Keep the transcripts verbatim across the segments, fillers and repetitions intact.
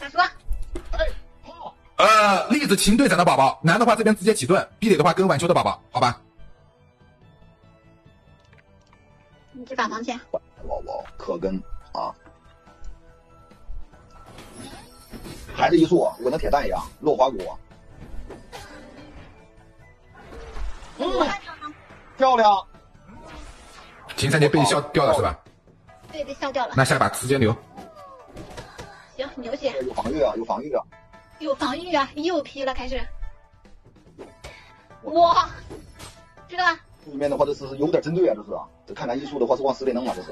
他说。 哎，好。 呃，栗子秦队长的宝宝，男的话这边直接起盾，壁垒的话跟晚秋的宝宝，好吧？ 你去反防去。 宝宝可跟啊，还是一束，我跟那铁蛋一样，肉花骨。嗯，漂亮。 秦三杰被笑掉了是吧？ 对，被笑掉了。 那下把直接留。 行，牛血。 有防御啊，有防御啊。 有防御啊，又劈了，开始。哇，知道吧？ 里面的话，这是有点针对啊，这是。这看看艺术的话是往死里弄啊，这是。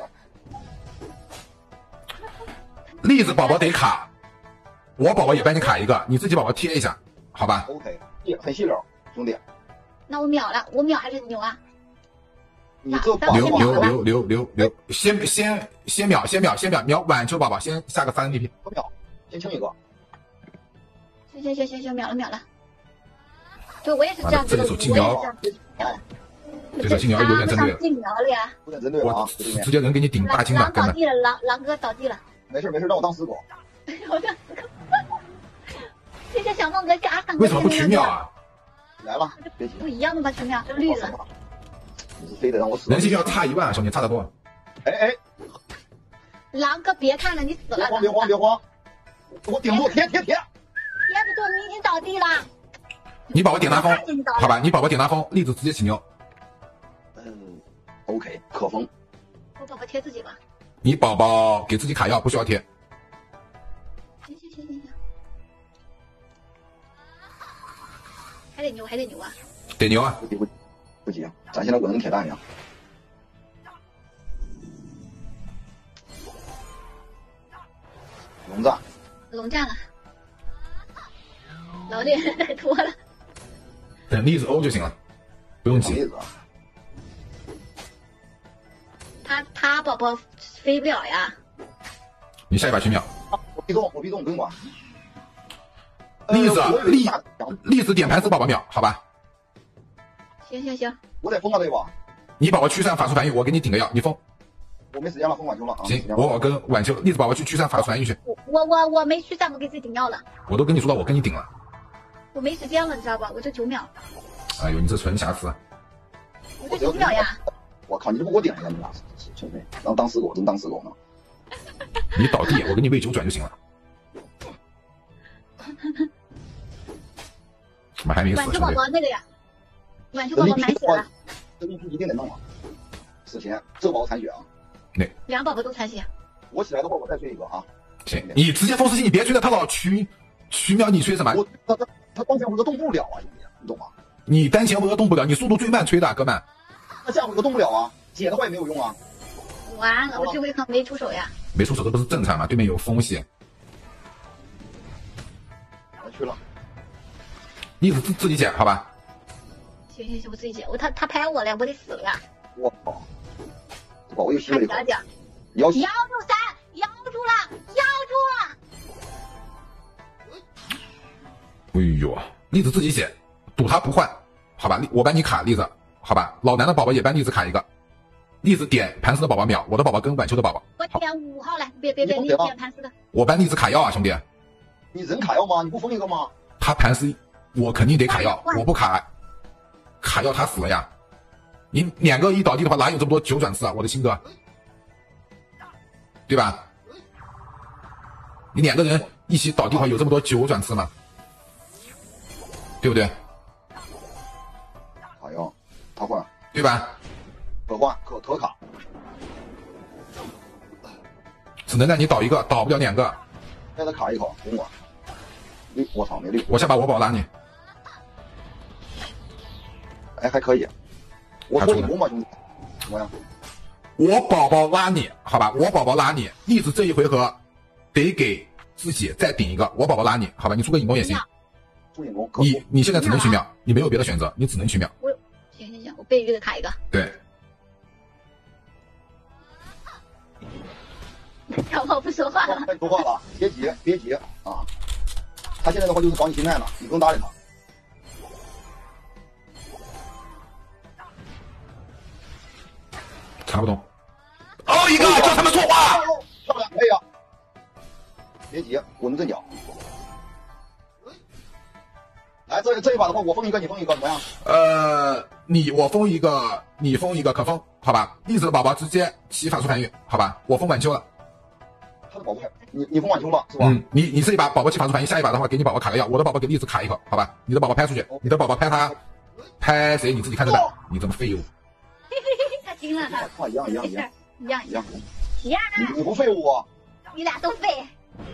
栗子宝宝得卡，我宝宝也帮你卡一个，你自己宝宝贴一下，好吧 ？OK， 很细溜，兄弟。 那我秒了，我秒还是牛啊？ 你这留留留留留留，先先先秒，先秒，先秒秒晚秋宝宝，先下个三 D P。 不秒，先清一个。 行行行行行，秒了秒了。对，我也是这样子的， 这手金苗，这手金苗有点针对了， 金苗了呀， 有点针对了啊！ 直接能给你顶大金的， 狼倒地了，狼狼哥倒地了。 没事没事，让我当死狗。 我当死狗。谢谢小梦哥加上。 为什么不取秒啊？ 来了，别急。 不一样的吗？取秒是绿的。 你是非得让我死？ 人气要差一万，兄弟，差得多。 哎哎， 狼哥别看了，你死了。 别慌别慌别慌，我顶住，贴贴贴。贴不住，你已经倒地了。 你宝宝点拉风，好吧，你宝宝点拉风，栗子直接起牛。 嗯 ，OK， 可封。 我宝宝贴自己吧。 你宝宝给自己卡药，不需要贴。 行行行行行。还得牛，还得牛啊！ 得牛啊！ 不急不急，不急，咱现在滚跟铁蛋一样。龙战。 龙战了。老脸太多了。 等栗子欧就行了，不用急。 他他宝宝飞不了呀。 你下一把去秒。 我逼动，我逼动，不用管。 栗子栗栗子点盘死宝宝秒，好吧？ 行行行。 我得封他这把。 你宝宝驱散法术繁育，我给你顶个药，你封。 我没时间了，封晚秋了啊。 行，我我跟晚秋栗子宝宝去驱散法术繁育去。 我我我没驱散，我给自己顶药了。 我都跟你说了，我跟你顶了。 我没时间了，你知道吧？我这九秒。 哎呦，你这纯瑕疵！ 我这九秒呀！ 我靠，你这不给我点一下，你俩纯粹当当死狗，真当死狗呢。 你倒地，我给你喂九转就行了。怎么还没死？ 晚秋宝宝那个呀，晚秋宝宝满血了。 这必须一定得弄啊！死前这宝宝残血啊！ 对， 两宝宝都残血。 我起来的话，我再吹一个啊。 行，你直接封死期，你别吹了，他老取取秒，你吹什么？ 我他他他当前回合动不了啊，兄弟，你懂吗？ 你单前回合动不了，你速度最慢吹的，哥们。 那下回合动不了啊，解的话也没有用啊。 完了，我这回合没出手呀。 没出手这不是正常吗？对面有风险。 我去了。 栗子自自己捡，好吧？ 行行行，我自己捡。我他他拍我了，我得死了呀！ 我靠！这宝宝又吸了一口。 摇住三，摇住了，摇住了！ 哎呦，栗子自己捡，赌他不换，好吧？我帮你卡栗子，好吧？老男的宝宝也帮栗子卡一个。栗子点盘丝的宝宝秒，我的宝宝跟晚秋的宝宝。 我点五号来，别别别，你点盘丝的。 我帮栗子卡药啊，兄弟。 你人卡药吗？你不封一个吗？ 他盘丝，我肯定得卡药，我不卡，卡药他死了呀。你两个一倒地的话，哪有这么多九转次啊？我的亲哥，对吧？你两个人一起倒地的话，有这么多九转次吗？对不对？ 卡药，他换， 对吧？ 可换可可卡， 只能让你倒一个，倒不了两个。 再他卡一口，给我。绿，我操，没绿。 我先把我宝拉你。 哎，还可以。我拖你攻吧，兄弟。怎么样？ 我宝宝拉你，好吧？我宝宝拉你，栗子这一回合得给自己再顶一个。我宝宝拉你，好吧？你出个引攻也行。 出引攻。 你你现在只能取秒，你没有别的选择，你只能取秒。 我行行行，我被鱼的卡一个。 对。 小宝不说话了。 别说话了，别急，别急啊！他现在的话就是搞你心态呢，你不用搭理他。 查不懂。哦，一个叫他们说话。 漂亮，可以啊！别急，稳住阵脚。 这这一把的话，我封一个，你封一个，怎么样？ 呃，你我封一个，你封一个可封，好吧？栗子的宝宝直接起法术盘玉，好吧？我封晚秋了。 他的宝宝还你你封晚秋了是吧？ 嗯，你你这一把宝宝起法术盘玉，下一把的话给你宝宝卡个药，我的宝宝给栗子卡一口，好吧？你的宝宝拍出去，你的宝宝拍他，拍谁你自己看着办。你这么废物！ 他惊了他。 啊，一样一样一样一样一样。 一样。 你你不废物啊？ 你俩都废。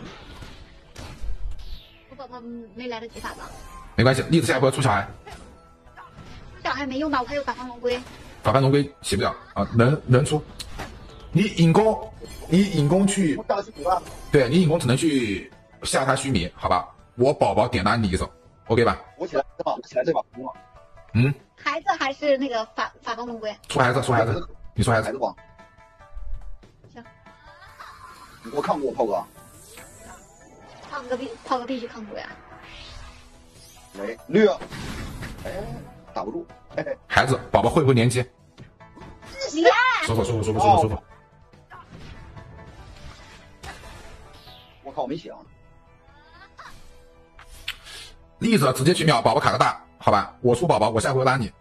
我宝宝没来得及法吧？ 没关系，栗子下一波出小孩。 小孩没用吧？我还有法方龙龟。 法凡龙龟洗不了啊，能能出。你引弓，你引弓去，对你引弓只能去下他须弥，好吧？我宝宝点打你一手 ，OK 吧？ 我起来这把，我起来这把疯了。 嗯， 孩子还是那个法法方龙龟？ 出孩子，出孩子，你出孩子。 孩子吧。 行。 我抗过炮哥。 炮哥必炮哥必须抗过呀。 喂，绿。哎，打不住。嘿嘿。 孩子，宝宝会不会连接？ 行。 舒服舒服舒服舒服舒服。 我靠，我没想。 栗子直接去秒，宝宝卡个大，好吧？我出宝宝，我下回拉你。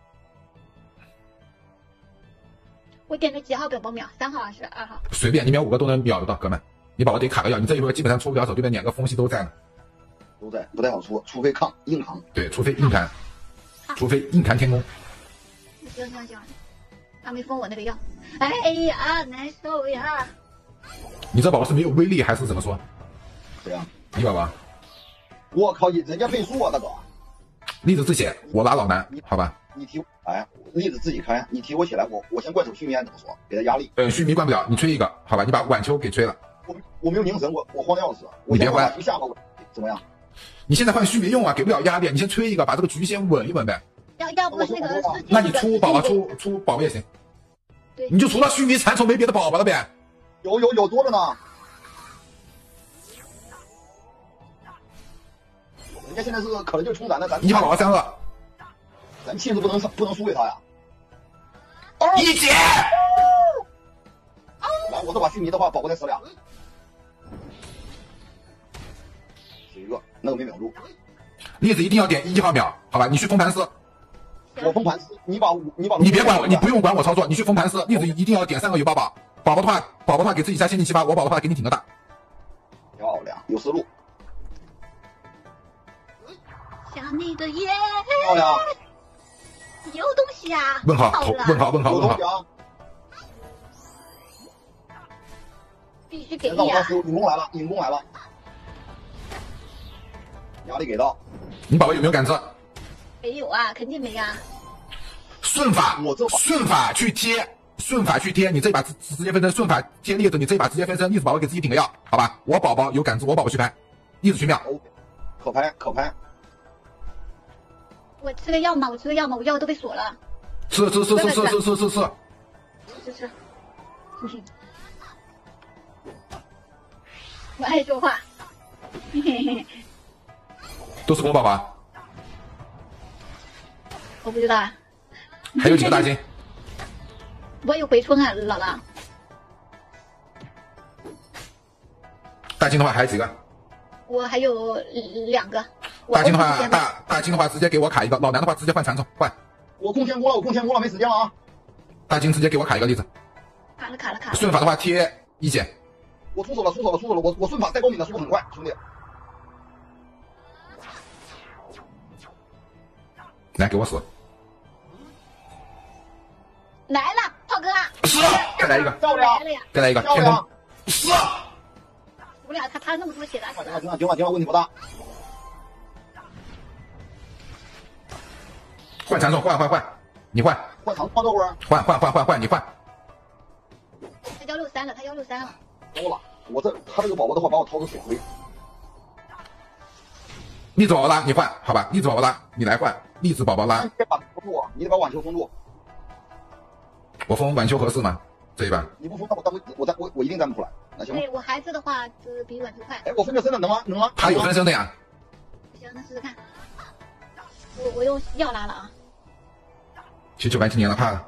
我点的几号宝宝秒？三号还是二号？ 随便，你秒五个都能秒得到，哥们。你宝宝得卡个药，你这一波基本上出不了手，对面两个风系都在呢。 都在，不太好出，除非抗硬扛。 对，除非硬弹，除非硬弹天宫。 行行行，他没封我那个药。哎呀，难受呀！ 你这宝宝是没有威力还是怎么说？ 对呀， 你宝宝。 我靠，人家倍数啊，大哥！ 栗子自血，我拉老南，好吧？ 你提哎，栗子自己开，你提我起来，我我先怪手须弥，怎么说？给他压力。 呃，须弥关不了，你吹一个，好吧？你把晚秋给吹了。 我我没有凝神，我我慌的要死。 你别慌， 下把怎么样？ 你现在换须弥用啊，给不了压力，你先吹一个，把这个局先稳一稳呗。 要要不那个， 那你出宝宝出出宝宝也行。 对， 你就除了须弥蚕虫没别的宝宝了呗。 有有有多了呢。人家现在是可能就冲咱的，咱一号宝宝三个， 咱气势不能不能输给他呀。 一姐， 来，我这把须弥的话，宝宝再死俩，死一个，那个没秒住。 栗子一定要点一号秒，好吧？你去封盘丝， 我封盘丝，你把你把你别管我，你不用管我操作，你去封盘丝。栗子一定要点三个有宝宝，宝宝的话，宝宝的话给自己加仙境七八，我宝宝的话给你挺个大。 漂亮，有思路。 想你的夜， 漂亮， 有东西啊！ 问号，问号，问号，问号。 必须给力啊！ 引弓来了，引弓来了，压力给到。 你宝宝有没有感知？ 没有啊，肯定没啊。 顺法，我这顺法去贴，顺法去贴，你这把直直接分身，顺法贴栗子，你这把直接分身，栗子宝宝给自己顶个药，好吧？我宝宝有感知，我宝宝去拍，栗子去秒， 可拍可拍。 我吃个药嘛，我吃个药嘛，我药都被锁了。 吃吃吃吃吃吃吃吃吃。 吃吃。我爱说话。嘿嘿嘿。 都是公宝宝。 我不知道啊。 还有几个大金？ 我有回春啊，姥姥。 大金的话还有几个？ 我还有两个。 大金的话，大大金的话直接给我卡一个，老南的话直接换蚕虫换。 我控天宫了，我控天宫了，没时间了啊！ 大金直接给我卡一个栗子。 卡了卡了卡了。 顺法的话贴一姐。 我出手了，出手了，出手了！我我顺法带高敏的速度很快，兄弟。 来给我死！ 来了，炮哥！ 是，再来一个， 漂亮！ 再来一个，天空！是。 不了，他他那么多血的。 行了行了行了行了，问题不大。 换蚕虫，换换换，你换。 换长换多会儿？ 换换换换换，你换。 他幺六三了，他幺六三了。 高了，我这他这个宝宝的话把我掏出血亏。 栗子宝宝拉，你换，好吧？栗子宝宝拉，你来换。栗子宝宝拉。 你得把封住，你得把晚秋封住。 我封晚秋合适吗？这一把。 你不封，那我站不，我站我我一定站不出来。那行吗？ 对我孩子的话，就是比晚秋快。 哎，我分个身的能吗？能吗？ 他有分身的呀。 行，那试试看。我我用药拉了啊。 其实九万今年了，怕了。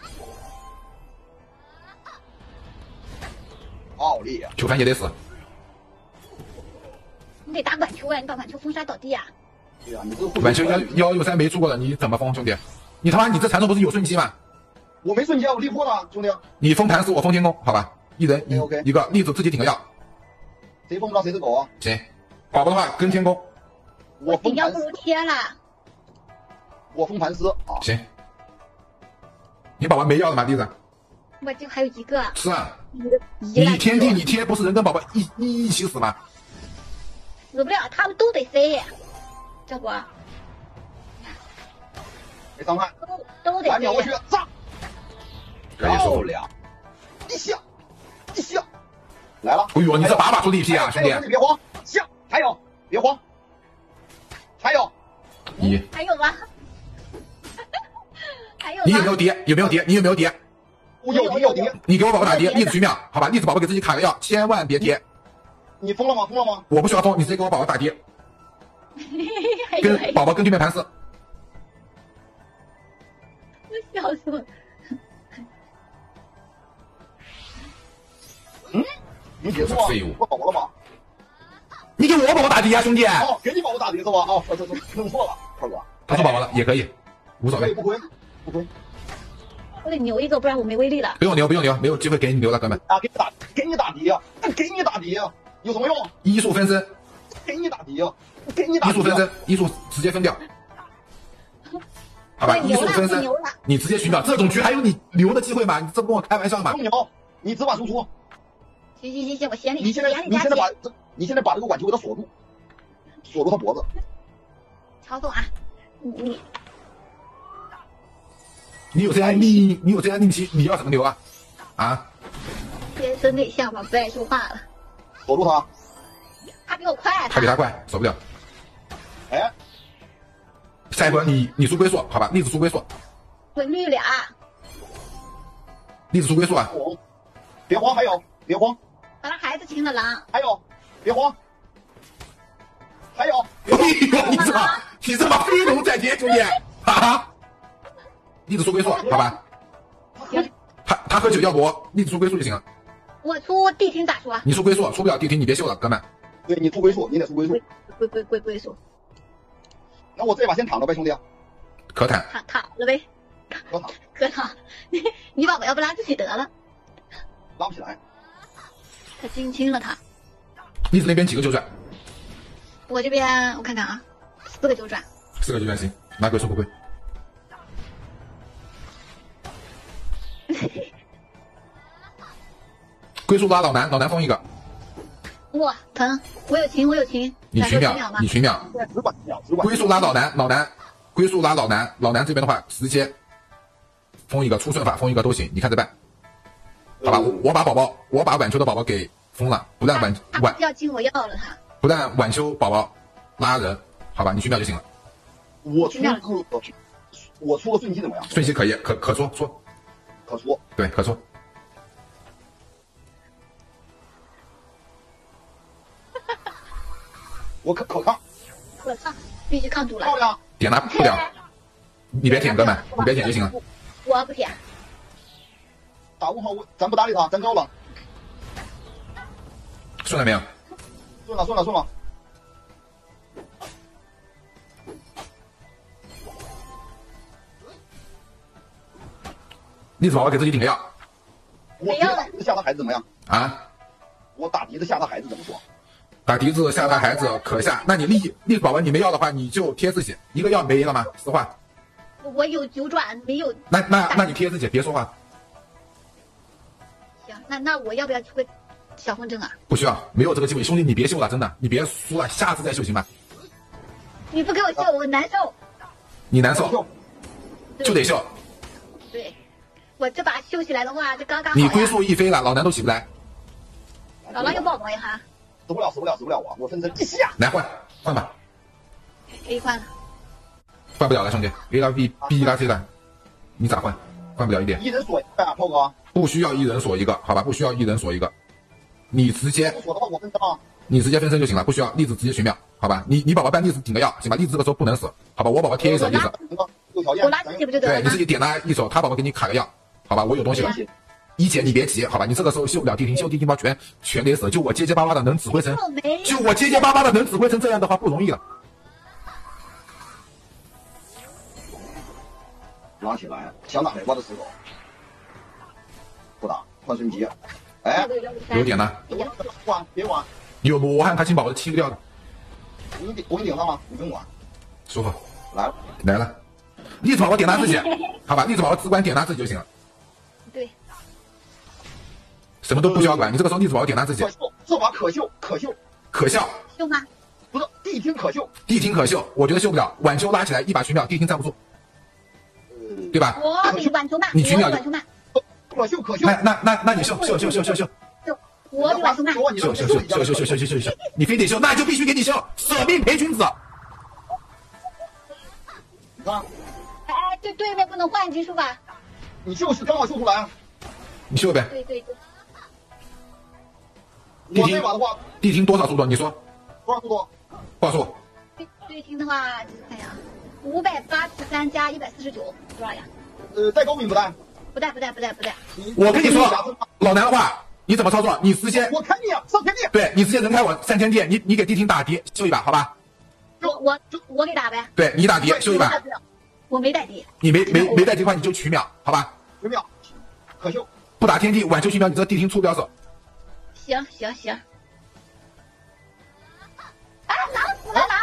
奥利， 九番也得死。 你得打晚秋啊！你把晚秋封杀倒地啊！ 对啊，你这个晚秋幺幺六三没出过的，你怎么封兄弟？你他妈你这缠斗不是有瞬期吗？ 我没瞬间，我力破了，兄弟。 你封谭斯，我封天宫，好吧？一人一 OK 一个，栗子自己顶个药。 谁封不到谁是狗啊？ 行，宝宝的话跟天宫。 我封谭斯， 顶要不如天了。 我封谭斯啊。 行。你宝宝没药了吗，栗子？ 我这还有一个。 是啊。 你你天地你贴不是人跟宝宝一一一起死吗？ 死不了，他们都得飞，这不没伤害， 都都得来秒过去飞。， 炸！ 可以收。 漂亮，一下，一下，来了。 哎呦，你这把把出力劈啊，兄弟！ 别慌，下，还有，别慌，还有， 一， 还有吗？还有吗？ 你有没有叠？有没有叠？你有没有叠？ 我有敌有敌， 你给我宝宝打叠，栗子续秒，好吧？栗子宝宝给自己卡个药，千万别贴。 你封了吗？封了吗？ 我不需要封，你直接给我宝宝打叠， 还有还有， 跟宝宝跟对面盘丝。 我笑死我了。 嗯，你别说啊， 废物我宝宝了吗？ 你给我宝宝打叠啊，兄弟！ 哦，给你宝宝打敌是吧？哦，这这这弄错了，二哥。 他说宝宝了也可以，无所谓， 不亏不亏我得牛一个，不然我没威力了。 不用留，不用留，没有机会给你留了，哥们。 啊！给你打，给你打敌呀，给你打敌呀，有什么用？ 医术分身， 给你打敌呀，给你打敌呀。 医术分身，医术直接分掉。好吧，医我牛了， 术分身我牛了。， 你直接续秒，这种局还有你留的机会吗？你这不跟我开玩笑吗不？牛，你只管输出。 行行行行，我先你你现在先你加你现在把血， 这你现在把这个挽球给他锁住，锁住他脖子。 曹总啊，你你你有这样逆，你有这样逆袭，你要怎么留啊？啊？ 天生内向嘛，不爱说话了。 锁住他。 他比我快， 他比他快，守不了。 哎， 下一波你你出龟速，好吧？栗子出龟速， 我绿俩， 栗子出龟速啊！ 红，别慌，还有，别慌， 把他孩子亲了狼。 还有，别慌，还有， 哎呦，你这么你这么飞龙在天，兄弟，哈哈！栗子出龟速，好吧？ 行， 他他喝酒，要不我栗子出龟速就行了。 我出地听咋说？ 你出龟速，出不了地听你别秀了，哥们。 对你出龟速，你得出龟速。 龟龟龟龟速， 那我这把先躺着呗，兄弟， 可坦， 躺躺了呗， 可躺， 可躺。你你宝宝要不拉自己得了， 拉不起来。 他惊亲了他。 栗子那边几个九转？ 我这边我看看啊，四个九转。 四个九转行，拿龟速不龟。龟速拉老南，老南封一个。 哇，疼！我有情，我有情。 你群秒秒吗？ 你群秒。 只管秒，只管。 龟速拉老南，老南，龟速拉老南，老南这边的话直接封一个出顺法，封一个都行，你看着办。好吧，我我把宝宝，我把晚秋的宝宝给封了，不但晚他晚不要进我药了，他。 不但晚秋宝宝拉人，好吧，你群秒就行了。 我出个，我出个瞬击怎么样？ 瞬息可以，可可出出， 可出。 对，可出。 我可可抗， 我操，必须抗毒了。 漂亮。 点他不了，你别舔哥们，你别舔就行了。 我不舔。 打问号，咱不搭理他，咱高冷。 顺了没有？ 顺了，顺了，顺了。 栗子宝宝给自己顶个药我直接打笛子吓他孩子怎么样？ 啊！ 我打笛子吓他孩子怎么说？ 打笛子吓他孩子可下，那你栗栗子宝宝你没药的话，你就贴自己一个药没了吗？实话。 我有九转，没有。 那那那你贴自己，别说话。 行，那那我要不要出个小风筝啊？ 不需要，没有这个机会，兄弟你别秀了，真的，你别输了，下次再秀行吗？ 你不给我秀，我难受。 你难受就得秀。 对，我这把秀起来的话，就刚刚好呀。 你龟速一飞了，老南都起不来。 老狼有宝宝呀哈。 死不了，死不了，死不了我，我分身一下。 来换换吧， 可以换了。 换不了了，兄弟 ，A 拉 B B 拉 C 的，你咋换？换不了一点。 一人锁一个啊，炮哥。 不需要一人锁一个，好吧？不需要一人锁一个，你直接锁的话我分身啊。 你直接分身就行了，不需要栗子直接群秒，好吧？你你宝宝帮栗子顶个药，行吧？栗子这个时候不能死，好吧？我宝宝贴一手栗子， 有条件。 我拉自己不就得了吗？ 对你自己点他一手，他宝宝给你卡个药，好吧？我有东西了。一姐你别急，好吧？你这个时候秀不了地听，秀地听包全全得死。就我结结巴巴的能指挥成，就我结结巴巴的能指挥成这样的话不容易了。 拉起来，想打雷瓜的石头，不打，换瞬级。哎， 有点呢。 管别管。 有罗汉他金宝我清不掉的。 我给你顶，我给你顶上吗？你不用管。 说好。 来了， 来了。栗子宝宝点他自己，好吧？栗子宝宝只管点他自己就行了。 对。 什么都不需要管，你这个时候栗子宝宝点他自己。 可秀，这把可秀，可秀， 可笑。 秀吗？ 不是，地听可秀， 地听可秀，我觉得秀不了。晚秋拉起来一把群秒，地听站不住，对吧？ 我比晚秋慢， 你群秒晚秋慢。 可秀可秀。 那那那那你秀秀秀秀秀秀。 我比晚秋慢。 秀秀秀秀秀秀秀秀秀，你非得秀，那就必须给你秀，舍命陪君子。 你看。 哎，对对面不能换技术吧？ 你就是刚好秀出来。 你秀呗。 对对对。 地听地听多少速度？你说。 多少速度？ 多少速？ 对对听的话，看呀，五百八十三加一百四十九，多少呀？ 呃，带高敏不带？ 不带不带不带不带。 我跟你说，老南的话，你怎么操作？你直接我开你啊，上天地。 对你直接人开我三千地，你你给地听打碟秀一把，好吧？ 我我我给打呗。 对你打碟秀一把。 我没带碟。 你没没没带碟的话，你就取秒，好吧？ 取秒，可秀。 不打天地，晚秋取秒，你这地听出标手。 行行行。啊，狼死了狼！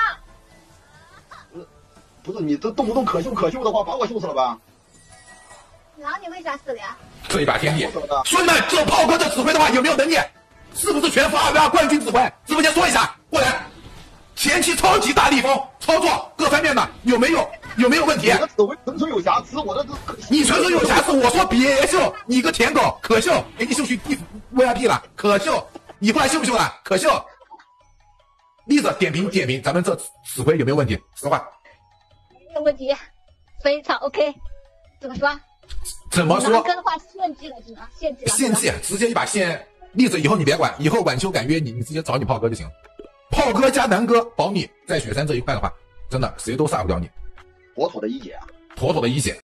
不是你这动不动可秀可秀的话，把我秀死了吧？ 狼你为啥死了呀？ 这一把天地，兄弟们，这炮哥这指挥的话有没有能力？是不是全服二 v 二冠军指挥？直播间说一下，过来。前期超级大逆风，操作各方面的有没有有没有问题？ 我的指挥纯纯有瑕疵，我的你纯纯有瑕疵，我说别秀，你个舔狗，可秀，给你秀去 V I P 了，可秀，以后还秀不秀了？可秀。栗子点评点评，咱们这指挥有没有问题？实话。 没有问题，非常 OK。怎么说？ 怎么说？ 哥的话献祭了，只能献祭了。 献祭，直接一把献。栗子以后你别管，以后晚秋敢约你，你直接找你炮哥就行。炮哥加南哥保你在雪山这一块的话，真的谁都杀不了你。 妥妥的一姐啊！ 妥妥的一姐。